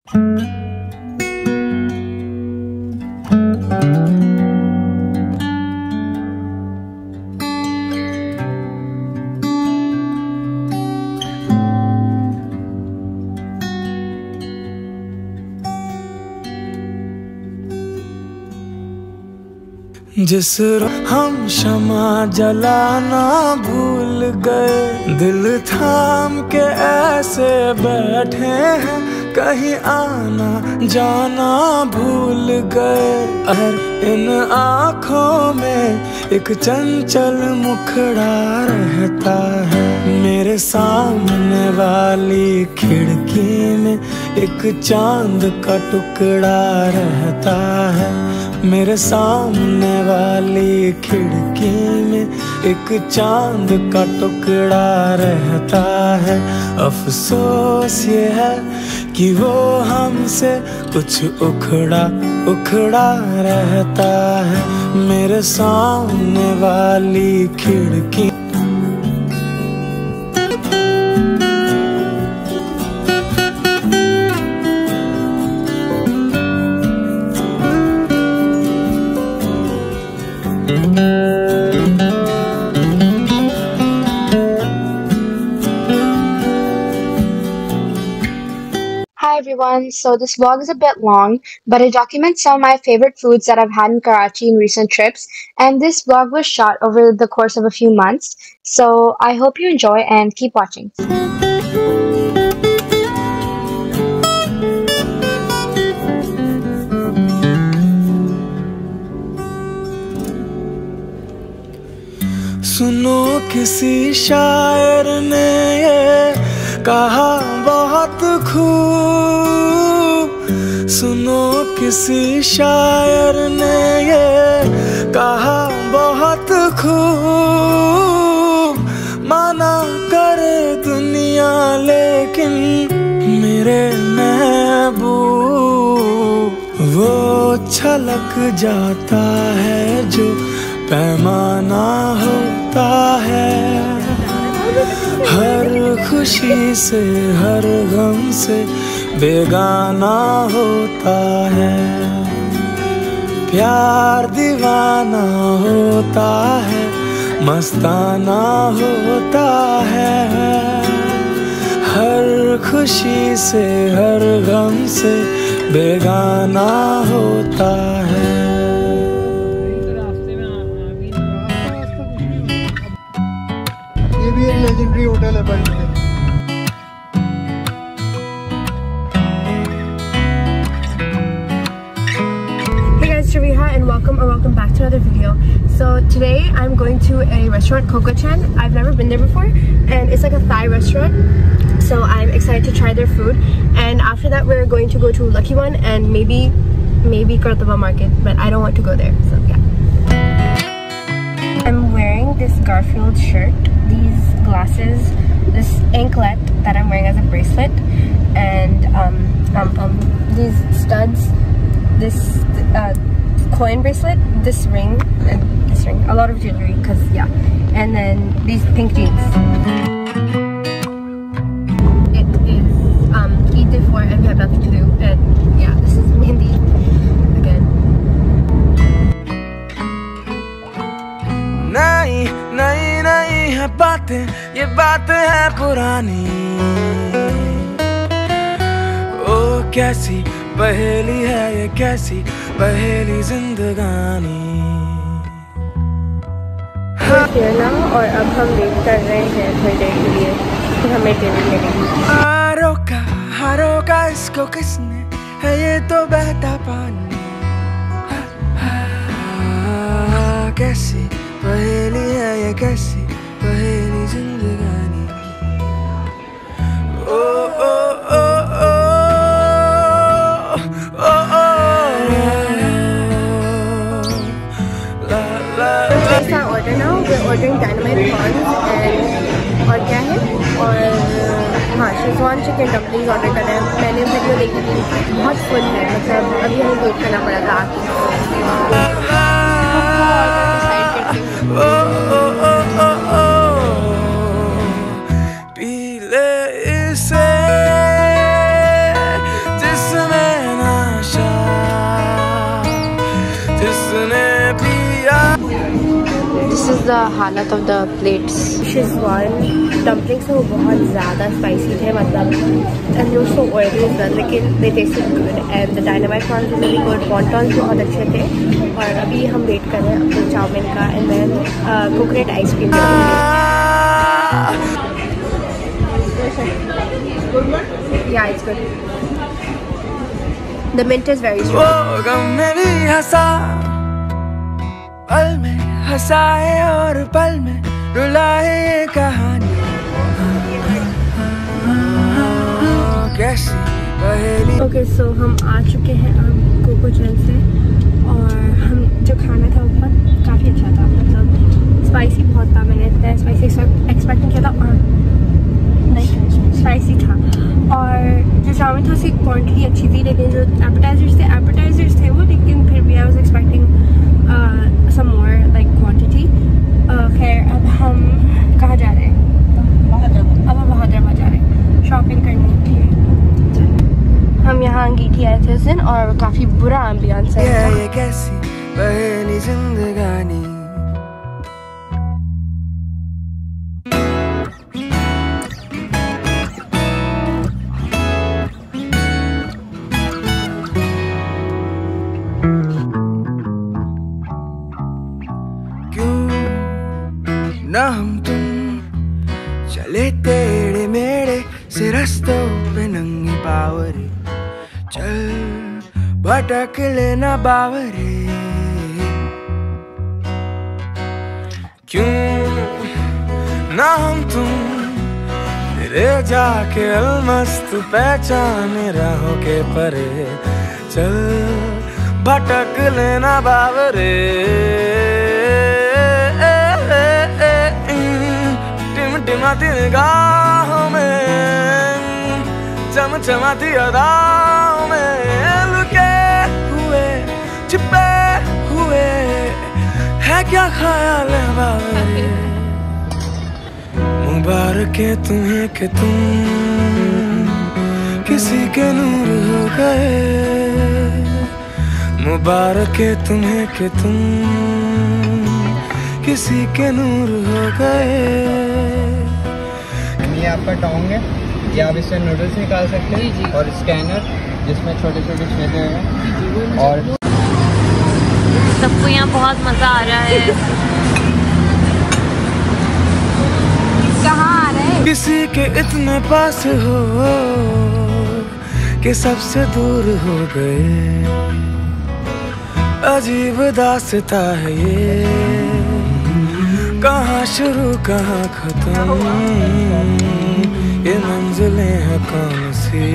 जिस हम शमा जलाना भूल गए, दिल थाम के ऐसे बैठे हैं, कहीं आना जाना भूल गए। और इन आँखों में एक चंचल मुखड़ा रहता है, मेरे सामने वाली खिड़की में एक चांद का टुकड़ा रहता है, मेरे सामने वाली खिड़की में एक चांद का टुकड़ा रहता है। अफसोस ये है कि वो हमसे कुछ उखड़ा रहता है, मेरे सामने वाली खिड़की। Hi everyone, so this vlog is a bit long, but it documents some of my favorite foods that I've had in Karachi in recent trips, and this vlog was shot over the course of a few months, so I hope you enjoy and keep watching. सुनो किसी शायर ने ये कहा बहुत खूब, सुनो किसी शायर ने ये कहा बहुत खूब, माना करे दुनिया लेकिन मेरे महबूब वो छलक जाता है जो पैमाना होता है। हर खुशी से हर गम से बेगाना होता है, प्यार दीवाना होता है, मस्ताना होता है। हर खुशी से हर गम से बेगाना होता है। ये भी एक लेजेंडरी होटल है बंद। Hey guys, Shariha and welcome back to another video. So today I'm going to a restaurant, Coco Chan. I've never been there before and it's like a Thai restaurant. So I'm excited to try their food, and after that we're going to go to Lucky One and maybe Kurtaba Market, but I don't want to go there, so yeah. I'm wearing this Garfield shirt, these glasses, this anklet that I'm wearing as a bracelet, and these studs, this coin bracelet, this ring, and this ring, a lot of jewelry, cause yeah, and then these pink jeans. It is Eid day 4 and we have nothing to do, and yeah, this is Mehndi again. नहीं है बातें, ये बातें हैं पुरानी। ओ कैसी पहेली है ये, कैसी पहेली जिंदगानी। Here now, और अब हम वेट कर रहे हैं थोड़ी देर के लिए कि हमें टेबल मिलेगी। रोका इसको किसने, है ये तो बहता पानी। कैसी पहेली है ये, कैसी पहेली जिंदगानी। ओ ओ ओ ओ ओ ओ ला ला। Place our order now. We're ordering dynamite prawns and और क्या है, और हाँ शेजवान चिकन डम्पलिंग्स ऑर्डर कर रहे हैं। मैंने वीडियो देखी थी, बहुत फुल है, मतलब अभी हमें वेट करना पड़ा था आके। पीले इसे जिस This is the halat of the plates. Schezwan dumplings वो बहुत ज़्यादा spicy थे मतलब, and they were so oily as well, लेकिन they tasted good and the dynamite prawns were really good. Wontons बहुत अच्छे थे और अभी हम वेट कर रहे हैं अपने चाउमीन का and then coconut ice cream. Yeah, it's good. The mint is very strong. वो गम में भी हंसा, पल में हंसाए और पल में रुलाए कहानी। कैसी पहेली। Okay, so हम आ चुके हैं अब कोकोचन से और हम जो खाना था वो काफ़ी अच्छा था, मतलब स्पाइसी बहुत था। मैंने इतना स्पाइसी एक्सपेक्ट नहीं किया था और नहीं स्पाइसी था। और जो चाउमीन था उसकी क्वांटिटी अच्छी थी, लेकिन जो एपेटाइजर्स थे वो, लेकिन फिर भी I was expecting some more like quantity. खैर अब हम कहाँ जा रहे हैं? अब हम हैदराबाद जा रहे हैं शॉपिंग करने के लिए। हम यहाँ अंगीठी आए थे उस दिन और काफ़ी बुरा एम्बियंस है। ये कैसी पहेली जिंदगानी। ना हम तुम चले टेढ़े मेढ़े से रस्तों पे नंगे पावरे, चल भटक लेना बावरे। क्यों ना हम तुम तेरे जाके अलमस्त पहचाने राहों के परे, चल भटक लेना बावरे। टिमटिमाती निगाहों में, चमचमाती अदाओं में, लुके हुए छिपे हुए है क्या ख्याल है बावरे। मुबारक है तुम्हें कि तुम किसी के नूर हो गए, मुबारक है तुम्हें कि तुम किसी के नूर हो गए। ये आपका टोंग है, ये आप इससे नूडल्स निकाल सकते हैं और स्कैनर जिसमें छोटे छोटे छेदे हैं। और सबको यहाँ बहुत मज़ा आ रहा है। कहाँ आ रहे हैं? किसी के इतने पास हो कि सबसे दूर हो गए, अजीब दास्ता है ये, कहाँ शुरू कहाँ खत्म, ये मंजिलें हैं कौन सी,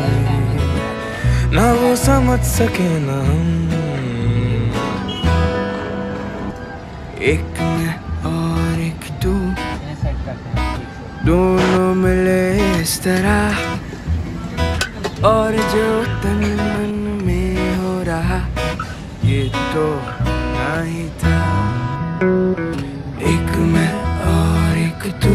ना वो समझ सके ना हम। एक मैं और एक तू, दोनों मिले इस तरह, और जो तन मन में हो रहा ये तो नहीं था। एक मैं और एक तू,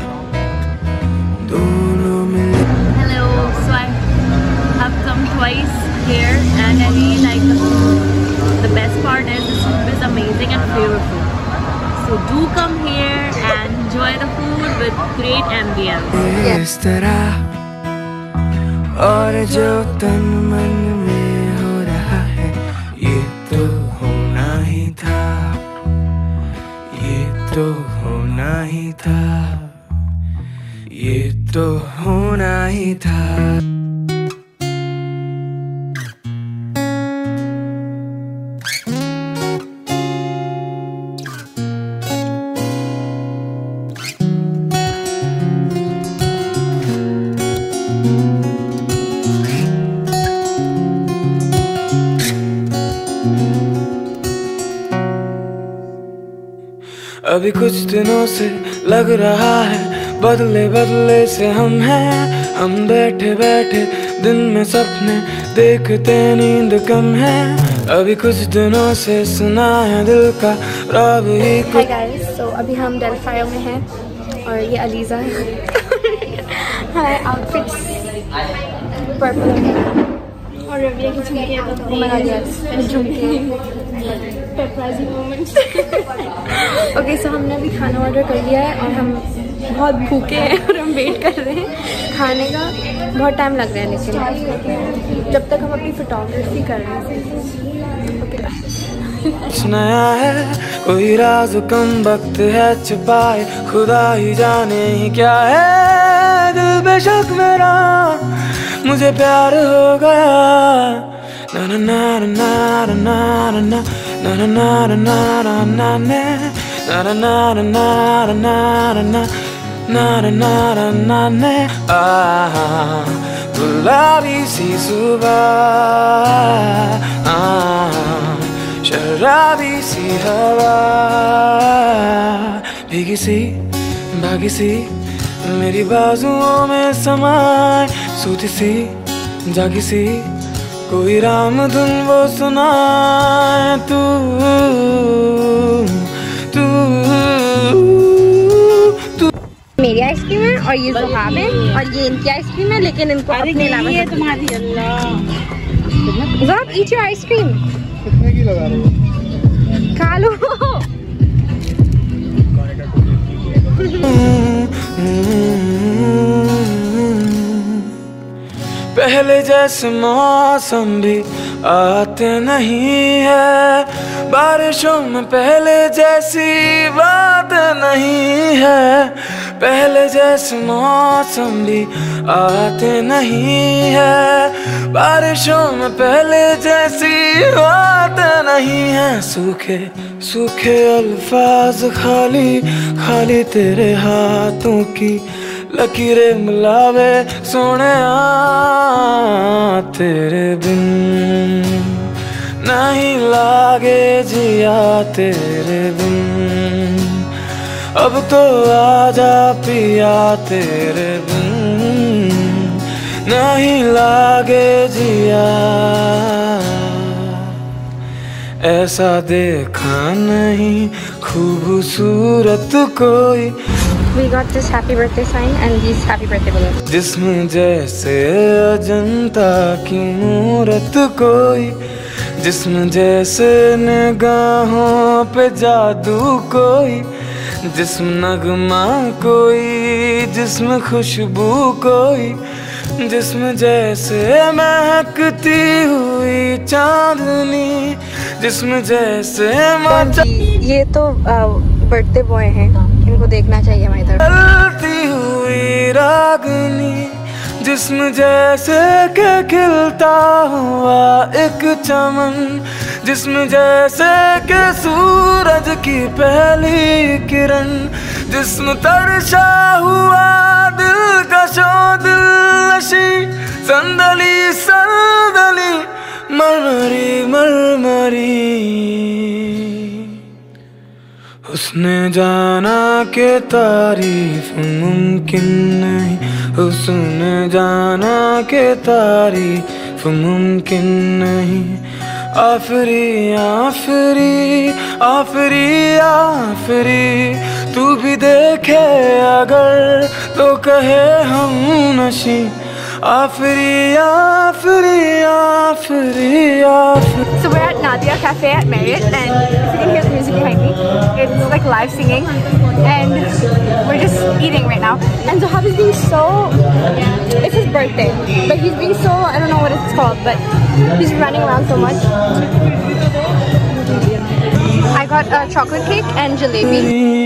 दोनों मिले। Hello, so I have come twice here and I really like the food. The best part is the soup is amazing and flavorful. So do come here and enjoy the food with great ambience. इस तरह, और जो तन मन में हो रहा है ये तो होना ही था, ये तो होना ही था, ये तो होना ही था। अभी कुछ दिनों से लग रहा है बदले बदले से हम हैं, हम बैठे बैठे दिन में सपने देखते नींद कम है। अभी कुछ दिनों से सुना है दिल का राग ही कुछ। हाय गाइस, सो अभी हम डेल्फायो में हैं और ये अलीज़ा है। हाय, आउटफिट्स पर्पल है और रविया की झुमके, झुमके ओके, सो हमने अभी खाना ऑर्डर कर लिया है और हम बहुत भूखे हैं और हम वेट कर रहे हैं खाने का। बहुत टाइम लग रहा है लेकिन जब तक हम अपनी फोटोग्राफी कर रहे हैं। कुछ नया है, कोई राज कम वक्त है छुपाए, खुदा ही जाने ही क्या है। दिल बेशक मेरा मुझे प्यार हो गया। ना ना ना ना ना ना ना ना ना ना ना ना ना ना ना ना ना गुलाबी सी सुबह, शराबी सी हवा, भीगी सी भागी सी मेरी बाजुओं में समाए, सूती सी जागी सी कोई राम धुन वो सुनाए। तू मेरी आइसक्रीम है और ये सुहाब है और ये इनकी आइसक्रीम है, लेकिन इनको अपने अलावा ये तुम्हारी। अल्लाह, ईट योर आइसक्रीम। कितने की लगा रहे हो? खा लो। पहले जैसे मौसम भी आते नहीं है, बारिशों में पहले जैसी बात नहीं है। पहले जैसे मौसम भी आते नहीं है, बारिशों में पहले जैसी बात नहीं है। सूखे सूखे अल्फाज खाली खाली तेरे हाथों की लकीरें मिलावे सोने तेरे बिन नहीं लागे जिया तेरे बिन। अब तो आजा पिया तेरे बिन नहीं लागे जिया। ऐसा देखा नहीं खूबसूरत कोई। We got this happy birthday sign and these happy birthday balloons. जिस्म जैसे अजंता की मूरत कोई, जिस्म जैसे निगाहों पे जादू कोई, जिस्म नगमा कोई, जिस्म खुशबू कोई, जिस्म जैसे महकती हुई चांदनी, जिस्म जैसे ये तो बर्थडे बॉय हैं, इनको देखना चाहिए हमारी तरफ। चलती हुई रागनी, जिस्म जैसे के खिलता हुआ एक चमन, जिस्म जैसे के सूरज की पहली किरण, जिस्म तरशा हुआ दिल कशो दिलनशी, संदली संदली मरमरी मरमरी। उसने जाना के तारीफ मुमकिन नहीं, उसने जाना के तारीफ मुमकिन नहीं। आफरी आफरी आफरी आफरी तू भी देखे अगर तो कहे हम नशी। आफरी आफरी आफरी आफरी। So we're at Nadia Cafe at Marriott, and if you can hear the music behind me, it's like live singing, and we're just eating right now. And Zohab is being so, it's his birthday, but he's being so, I don't know what it's called, but he's running around so much. I got a chocolate cake and jalebi.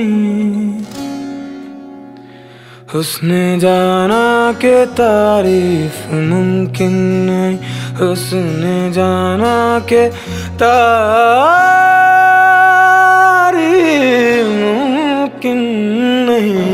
उसने जाना के तारीफ मुमकिन नहीं, उसने जाना के तारीफ मुमकिन नहीं।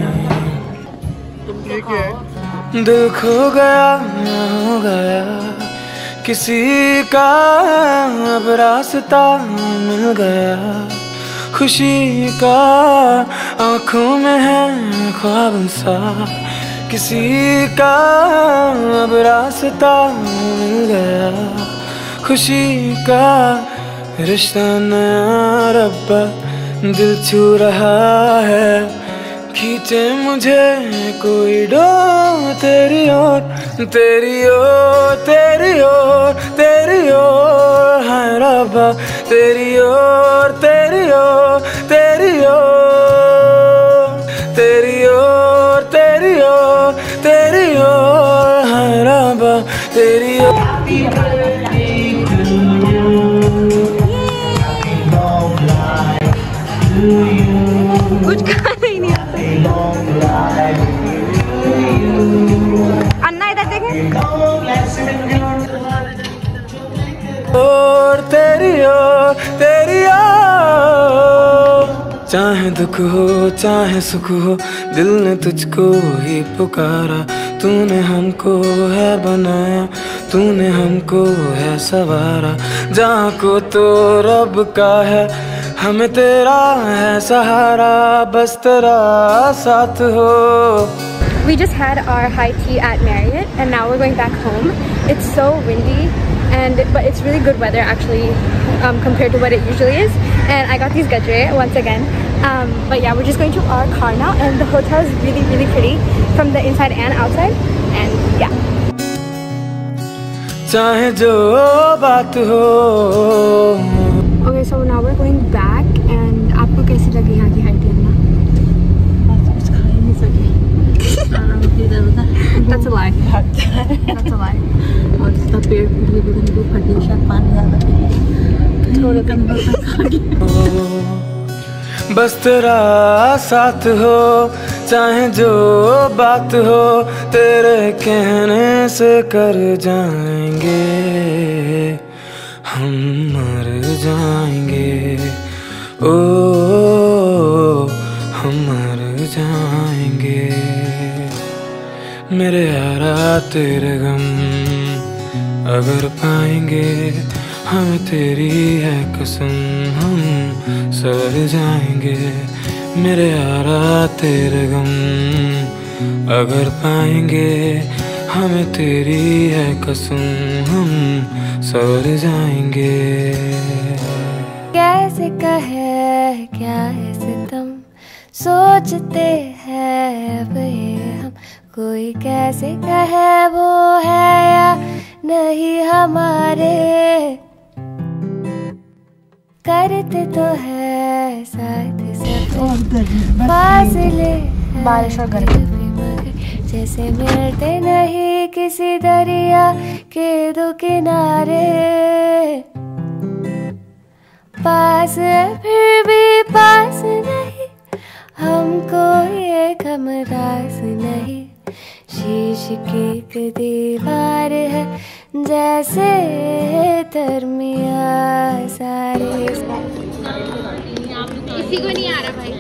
दिल खो गया हो गया किसी का, अब रास्ता मिल गया खुशी का, आँखों में है ख्वाब सा किसी का, अब रास्ता मिल गया खुशी का। रिश्ता नया रब्बा दिल छू रहा है, खींचे मुझे कोई डोर तेरी ओर तेरी ओर तेरी ओर तेरी ओर, हाय रब्बा तेरी ओर तेरी ओर तेरी ओर तेरी ओर तेरी ओर तेरी ओर है रब्बा तेरी ओर। कुछ खाना ही नहीं आता। अन्ना इधर देखें। और तेरी ओर तेरी ओर। चाहे दुख हो चाहे सुख हो दिल ने तुझको ही पुकारा। तूने हमको है बनाया तूने हमको है सवारा। जहाँ को तो रब का है हमें तेरा है सहारा। बस तेरा साथ हो। We just had our high tea at Marriott and now we're going back home. It's so windy but it's really good weather actually compared to what it usually is. And I got these gajre once again. But yeah, we're just going to our car now and the hotel is really really pretty from the inside and outside. And yeah. चाहे जो बात हो। Okay, so now we're going back and आपको कैसी लगी यहाँ की high tea? कुछ खा ही नहीं सके। That's a lie. That's a lie. और इसका पेट भी फटी शायद पानी ज़्यादा पी थोड़े कमर तक खा गया। बस तेरा साथ हो चाहे जो बात हो तेरे कहने से कर जाएंगे हम मर जाएंगे। ओ हम मर जाएंगे। मेरे यारा तेरे गम अगर पाएंगे हमें तेरी है कसम हम सवर जाएंगे। मेरे यारा तेरे गम अगर पाएंगे हमें तेरी है कसम हम सवर जाएंगे। कैसे कहे क्या है सितम सोचते हैं अब ये हम। कोई कैसे कहे वो है या नहीं हमारे। करते तो है साथ सब फासले बारिश और गर्मी मगर जैसे मिलते नहीं किसी दरिया के दो किनारे। पास फिर भी पास नहीं हमको ये कमरास नहीं। शीश की एक दीवार है जैसे तरमिया सारे। किसी को नहीं आ रहा भाई।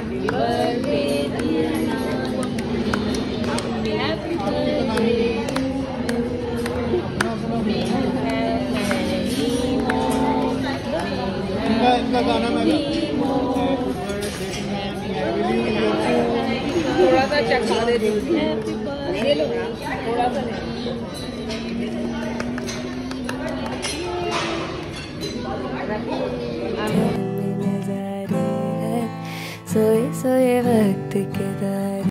इनका गाना मैं थोड़ा सा चखा दे दो। थोड़ा सा